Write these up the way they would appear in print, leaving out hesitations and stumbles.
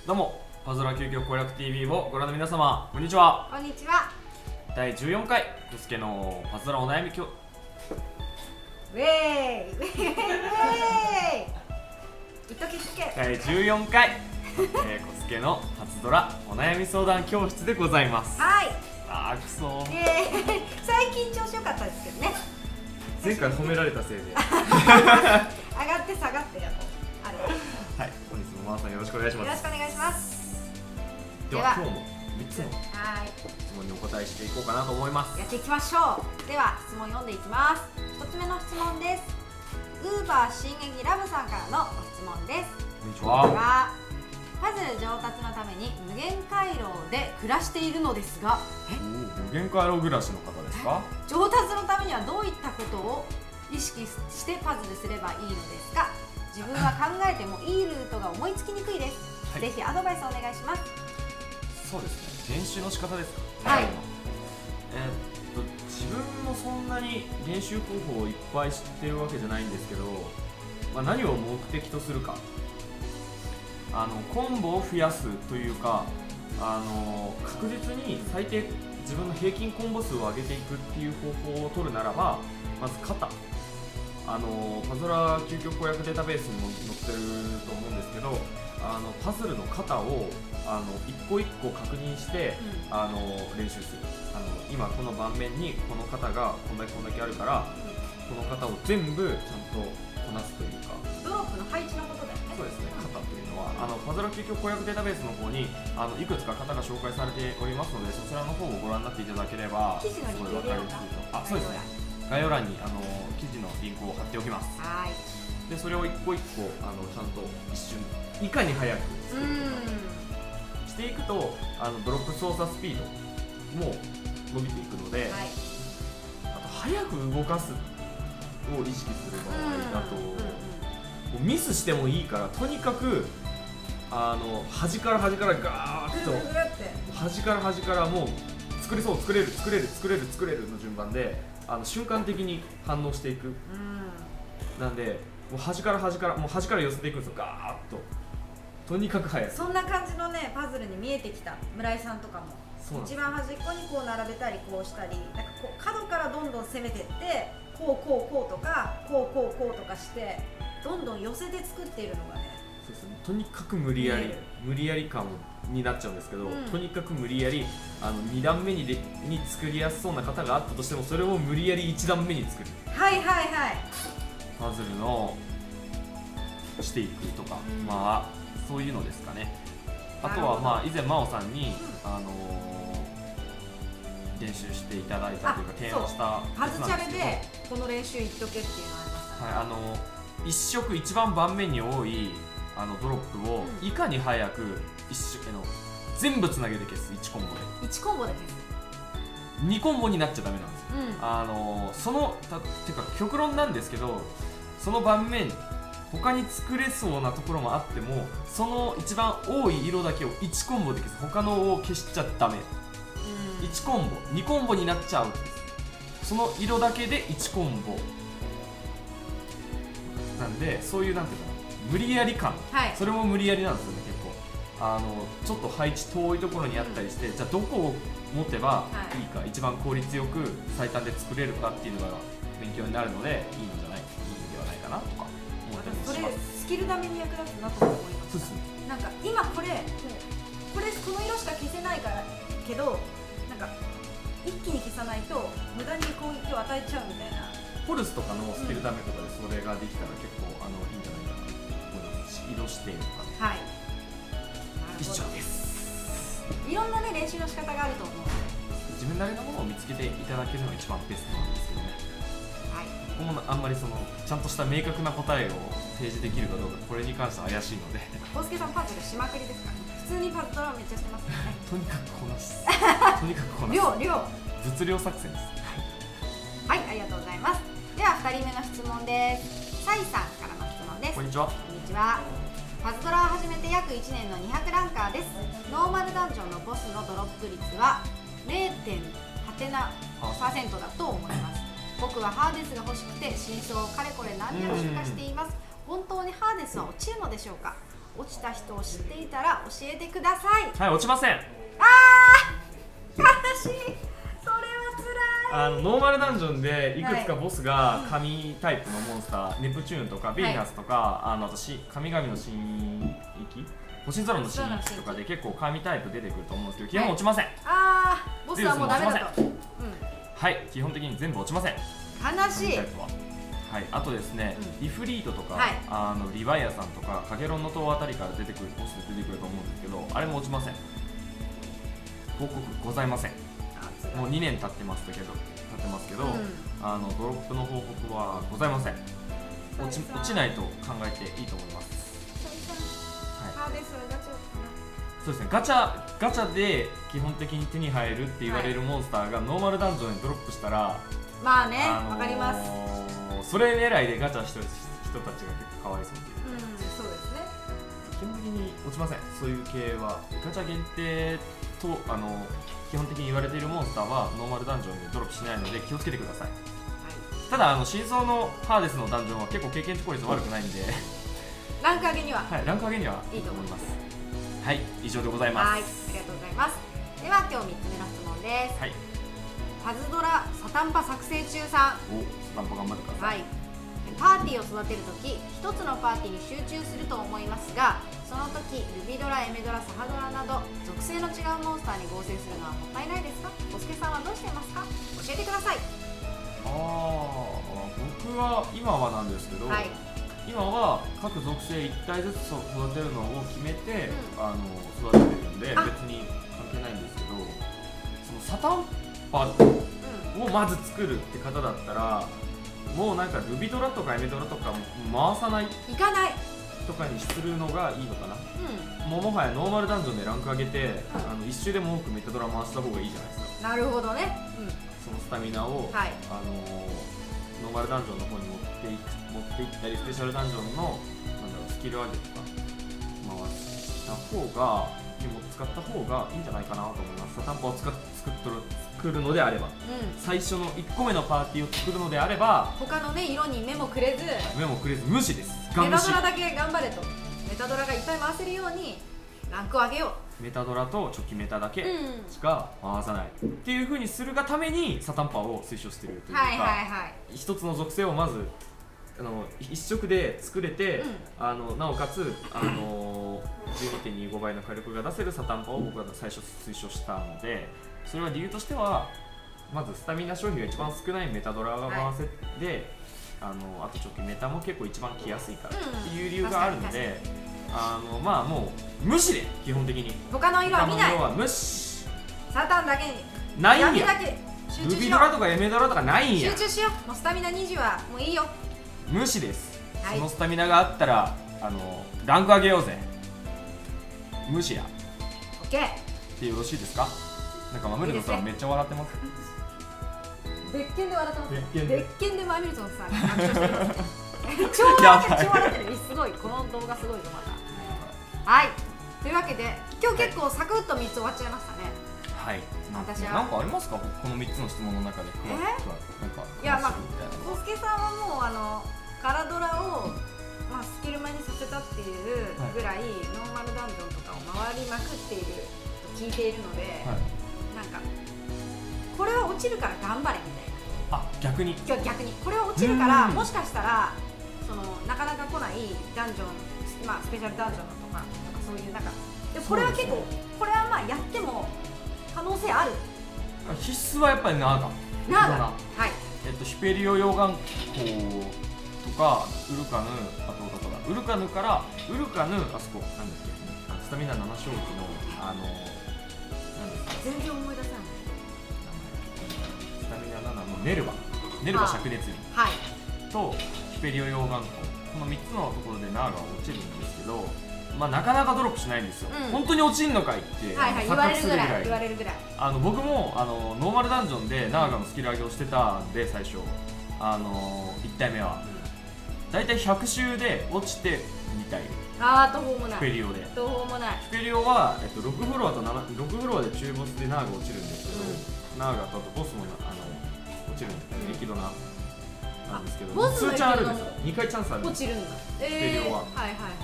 どうも、パズドラ究極攻略 TV をご覧の皆様、こんにちは。 こんにちは。 第14回、コスケのパズドラお悩みウェーイウェーイウェーイいっときつけ。 第14回、コスケのパズドラお悩み相談教室でございます。 はい。 くそー。 最近調子良かったですけどね。 前回褒められたせいで上がって下がってやろう。ある。 はい、本日もマーさんよろしくお願いします。 よろしくお願いします。 では今日も3つの質問にお答えしていこうかなと思います。 やっていきましょう。では質問読んでいきます。1つ目の質問です。ウーバー進撃ラブさんからのご質問です。 こんにちは。 パズル上達のために無限回廊で暮らしているのですが、 無限回廊暮らしの方ですか？ 上達のためにはどういったことを意識してパズルすればいいのですか？自分は考えてもいいルートが思いつきにくいです。はい、ぜひアドバイスお願いします。 そうですね、練習の仕方ですか？ はい。 自分もそんなに練習方法をいっぱい知ってるわけじゃないんですけど、何を目的とするか、コンボを増やすというか、確実に最低自分の平均コンボ数を上げていくっていう方法を取るならば、まず肩、パズドラ究極攻略データベースにも載ってると思うんですけど、パズルの型を一個一個確認して、練習する。今この盤面にこの型がこんだけあるから、この型を全部ちゃんとこなすというか、 ドロップの配置のことだよね。 そうですね、型というのはパズドラ究極攻略データベースの方にいくつか型が紹介されておりますので、そちらの方をご覧になっていただければ記事のリンク入れようか。 そうですね、概要欄に記事のリンクを貼っておきます。はい。でそれを一個一個ちゃんと一瞬いかに早く作るとかしていくと、ドロップ操作スピードも伸びていくので、はい、あと早く動かすを意識する場合だと、ミスしてもいいから、とにかく端から端からガーッと端から端からもう作れるの順番で瞬間的に反応していく。なんでもう端から寄せていくんですよ、ガーッと。とにかく早い。 そんな感じのねパズルに見えてきた。村井さんとかも一番端っこにこう並べたりこうしたり、なんかこう角からどんどん攻めていって、こうとかこうとかしてどんどん寄せて作っているのがね。 そうですね、とにかく無理やり感になっちゃうんですけど、とにかく無理やり2段目に作りやすそうな型があったとしても、それを無理やり1段目に作る。 はいパズルのしていくとか、そういうのですかね。あとは以前真央さんに、練習していただいたというか提案したパズチャレでこの練習いっとけっていうのありましたね。 一色一番盤面に多いドロップをいかに早く全部つなげて消す。1コンボで 1コンボで消す。 2コンボになっちゃダメなんですよ。てか極論なんですけど、その盤面他に作れそうなところもあっても、その一番多い色だけを1コンボで消す。他のを消しちゃダメ。1コンボ2コンボになっちゃう。その色だけで1コンボなんで、そういうなんていうの無理やり感、それも無理やりなんですよね。結構ちょっと配置遠いところにあったりして、じゃあどこを持てばいいか、一番効率よく最短で作れるかっていうのが勉強になるので、いいんではないかなとか思ったりします。 それスキルダメに役立つなと思います。なんか今この色しか消せないからけど、なんか一気に消さないと無駄に攻撃を与えちゃうみたいな。 ポルスとかのスキルダメとかでそれができたら結構いいんじゃないかなと思いますし、色指定とか、一緒です。 いろんなね練習の仕方があると思うので、 自分なりのものを見つけていただけるのが一番ベストなんですけどね。僕もあんまりちゃんとした明確な答えを提示できるかどうか、これに関しては怪しいので。 コウスケさんパズルしまくりですからね。普通にパズドラめっちゃしてますね。 とにかくこなす。 量物量作戦です。 はい、ありがとうございます。では2人目の質問です。サイさんからの質問です。 こんにちは。 パズドラを始めて約1年の200ランカーです。ノーマルダンジョンのボスのドロップ率は 0.8% だと思います。僕はハーデスが欲しくて真相をかれこれ何年も出荷しています。本当にハーデスは落ちるのでしょうか？ 落ちた人を知っていたら教えてください。 はい、落ちません。 悲しい。それは辛い。 ノーマルダンジョンでいくつかボスが神タイプのモンスター、ネプチューンとかベイナスとか、あと神々の神域、星空の神域とかで結構神タイプ出てくると思うんですけど、基本落ちません。 ボスはもうダメだと。 はい、基本的に全部落ちません。 悲しい。 はい、あとですね、イフリートとか、リヴァイアさんとかカゲロンの塔あたりから出てくるボスで出てくると思うんですけど、あれも落ちません。報告ございません。もう2年経ってますけど、ドロップの報告はございません。落ちないと考えていいと思います。そうですね、ガチャで基本的に手に入るって言われるモンスターがノーマルダンジョンにドロップしたら、 まあね、わかります。 それ狙いでガチャしてる人たちが結構かわいそうっていう。 そうですね。 基本的に落ちません。そういう系はガチャ限定と基本的に言われているモンスターはノーマルダンジョンでドロップしないので気をつけてください。ただ真相のハーデスのダンジョンは結構経験値効率悪くないんでランク上げには、 ランク上げにはいいと思います。はい、以上でございます。 はい、ありがとうございます。では今日3つ目の質問です。パズドラサタンパ作成中さん。 サタンパ頑張ってください。 パーティーを育てるとき、一つのパーティーに集中すると思いますが、その時ルビドラ、エメドラ、サハドラなど属性の違うモンスターに合成するのはもったいないですか？ボスケさんはどうしてますか？教えてください。 僕は今はなんですけど、今は各属性1体ずつ育てるのを決めて、育ててるんで別に関係ないんですけど、そのサタンパをまず作るって方だったら、もうなんかルビドラとかエメドラとか回さないとかにするのがいいのかな。もはやノーマルダンジョンでランク上げて、一周でも多くメタドラ回した方がいいじゃないですか。 なるほどね。 そのスタミナを、ノーマルダンジョンの方に持っていったり、スペシャルダンジョンのスキル上げとか回した方が、使った方がいいんじゃないかなと思います。サタンパを作るのであれば、最初の1個目のパーティーを作るのであれば、 他のね色に目もくれず無視です。 メタドラだけ頑張れと。メタドラがいっぱい回せるようにランクを上げよう。メタドラとチョキメタだけしか回さないっていう風にするがためにサタンパを推奨しているというか、一つの属性をまず一色で作れて、なおかつ12.25 倍の火力が出せるサタンパを僕は最初推奨したので、それは理由としてはまずスタミナ消費が一番少ないメタドラが回せて、あとチョキメタも結構一番来やすいからっていう理由があるので、まあもう無視で、基本的に他の色は見ない。 他の色は無視。 サタンだけにないんや。 ルビドラとかエメドラとかないんや。 集中しよう。もうスタミナ20はもういいよ。 無視です。そのスタミナがあったらランク上げようぜ。無視や。 オッケー。 でよろしいですか？なんかマミルトさんめっちゃ笑ってます。 別件で笑ってます。別件でマミルトさん超笑ってる。すごい、この動画すごいぞまた。はい。というわけで今日結構サクッと3つ終わっちゃいましたね。 はい。私はなんかありますか？この3つの質問の中で。 いや、まあコスケさんはもうカラドラをスキルマにさせたっていうぐらい、ノーマルダンジョンとかを回りまくっていると聞いているので、なんかこれは落ちるから頑張れみたいな。 逆にこれは落ちるからもしかしたらなかなか来ないダンジョン、スペシャルダンジョンとかそういうなんか、でこれは結構これはまあやっても可能性ある。 必須はやっぱりナーガ。ヒペリオ溶岩鉱とかウルカヌ、ウルカヌからウルカヌ、あそこなんですけど、スタミナ7消費の全然思い出せない。 スタミナ7のネルバ灼熱輪とヒペリオ溶岩鉱、この3つのところでナーガは落ちるんですけど、なかなかドロップしないんですよ。本当に落ちんのかいって錯覚するぐらい。 僕もノーマルダンジョンでナーガのスキル上げをしてたんで、最初1体目はだいたい100周で落ちて2体。 途方もない。 ヒペリオで。 途方もない。 ヒペリオは6フロアと6フロアで中ボスでナーガ落ちるんですけど、ナーガとボスも落ちるんですね。激怒なんですけど、2チャンあるんですよ。2回チャンスあるんです。 落ちるんだ。 ヒペリオは。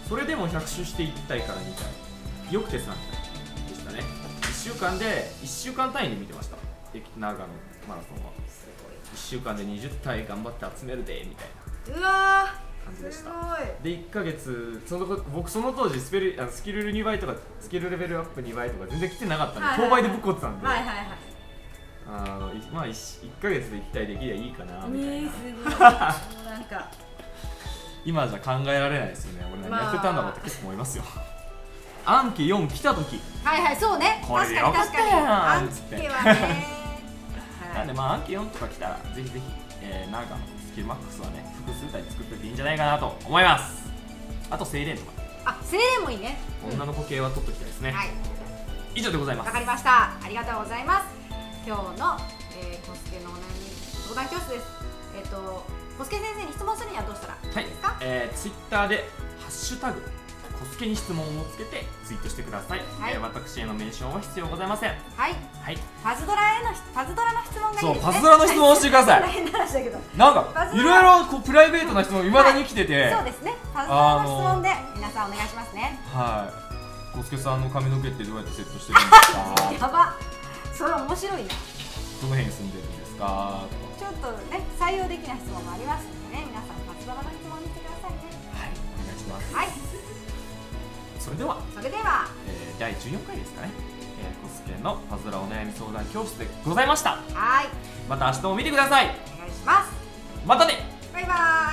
それでも100周して1体から2体、よくて3体でしたね。1週間単位で見てました、長野マラソンは。1週間で20体頑張って集めるでみたいな、 うわ感じでした。 ー、 で1ヶ月僕その当時スキル2倍とかスキルレベルアップ2倍とか全然来てなかったんで、購買でぶっこってたんで、 はいはいはい、 まあ 1ヶ月で1体できりゃいいかなみたいな、 すごいなんか今じゃ考えられないですよね。俺何やってたんだろうって結構思いますよ。アンケ4来た時、 はいはい、そうね、 これでよかったやんアンケはねなんでまあアンケ4とか来たらぜひぜひ、長野スキルマックスはね複数体作ってていいんじゃないかなと思います。あとセイレーンとか、 セイレーンもいいね、 女の子系は取っときたいですね。 はい、 以上でございます。 わかりました、ありがとうございます。今日の、コスケのお悩み相談教室です。コスケ先生に質問するにはどうしたらいいですか？ ツイッターでハッシュタグコスケに質問をつけてツイートしてください。 はい、 私へのメンションは必要ございません。 はい、 はい、 パズドラの質問がいいですね。 そう、パズドラの質問をしてください。 大変な話だけど、 なんかいろいろこうプライベートな質問いまだに来てて、 そうですね、パズドラの質問で皆さんお願いしますね。 はい、コスケさんの髪の毛ってどうやってセットしてるんですか？ やば、それ面白いな。 どの辺に住んでるんですか？ ちょっとね、採用できない質問もありますのでね、皆さんパズドラの質問にしてくださいね。 はい、お願いします。 はい、 それでは、第14回ですかね、コスケのパズドラお悩み相談教室でございました。 はい、 また明日も見てください。 お願いします。 またね。 バイバーイ。